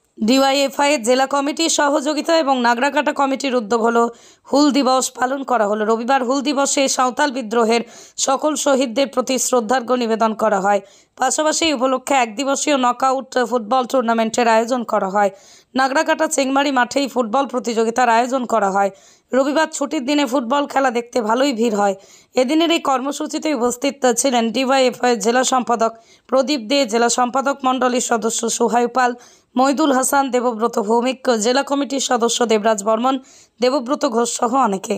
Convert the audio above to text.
DYFI এর জেলা কমিটির সহযোগিতা এবং নাগরাকাটা কমিটির উদ্যোগ হলো হুল দিবস পালন করা হলো। রবিবার হুল দিবসে সাঁওতাল বিদ্রোহের সকল শহীদদের প্রতি শ্রদ্ধার্ঘ্য নিবেদন করা হয়। পাশাপাশি এই উপলক্ষে এক দিবসীয় নকআউট ফুটবল টুর্নামেন্টের আয়োজন করা হয়। নাগরাকাটা চেংমারি মাঠেই ফুটবল প্রতিযোগিতার আয়োজন করা হয়। রবিবার ছুটির দিনে ফুটবল খেলা দেখতে ভালোই ভিড় হয়। এদিনের এই কর্মসূচিতে উপস্থিত ছিলেন ডিওয়াইএফআই জেলা সম্পাদক প্রদীপ দে, জেলা সম্পাদক মণ্ডলীর সদস্য সোহাইব পাল, মইদুল হাসান, দেবব্রত ভৌমিক, জেলা কমিটির সদস্য দেবরাজ বর্মন, দেবব্রত ঘোষ সহ অনেকে।